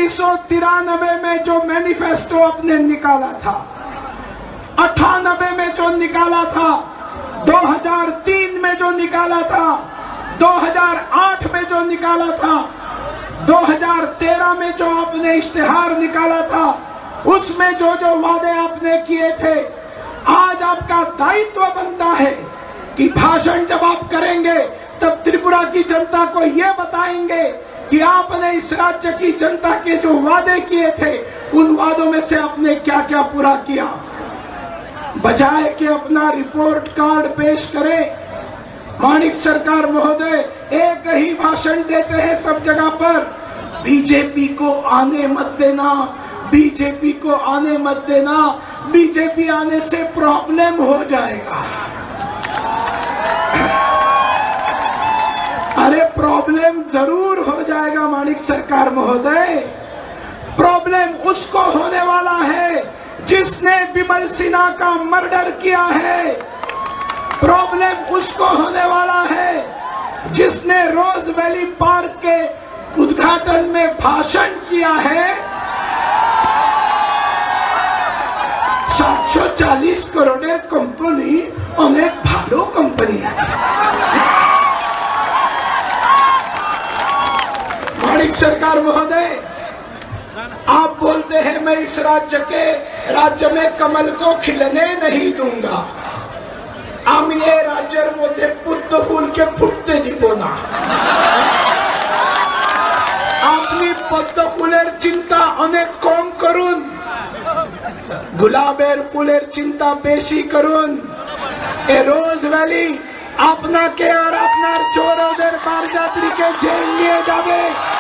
1993 में जो मैनिफेस्टो आपने निकाला था, 98 में जो निकाला था, 2003 में जो निकाला था, 2008 में जो निकाला था, 2013 में जो आपने इश्तिहार निकाला था, उसमें जो जो वादे आपने किए थे, आज आपका दायित्व बनता है कि भाषण जब आप करेंगे तब त्रिपुरा की जनता को यह बताएंगे कि आपने इस राज्य की जनता के जो वादे किए थे उन वादों में से आपने क्या क्या पूरा किया। बजाय कि अपना रिपोर्ट कार्ड पेश करें, माणिक सरकार महोदय एक ही भाषण देते हैं सब जगह पर, बीजेपी को आने मत देना, बीजेपी को आने मत देना, बीजेपी आने से प्रॉब्लम हो जाएगा। अरे प्रॉब्लम जरूर हो जाएगा माणिक सरकार महोदय। प्रॉब्लम उसको होने वाला है जिसने विमल सिन्हा का मर्डर किया है। प्रॉब्लम उसको होने वाला है जिसने रोज वैली पार्क के उद्घाटन में भाषण किया है। 740 करोड़ कंपनी अनेक भालो कंपनी माणिक सरकार महोदय, आप बोलते हैं मैं इस राज्य में कमल को खिलने नहीं दूंगा। हम ये राज्य मध्य पुद्द फूल के फुटते दीबो ना। अपनी पद्म फुलेर चिंता अनेक कम करुन, गुलाबेर फुलेर चिंता बेशी करुन। ए रोज वैली आपना के और আপনার চোরদের বারযাত্রীকে জেল নিয়ে যাবে।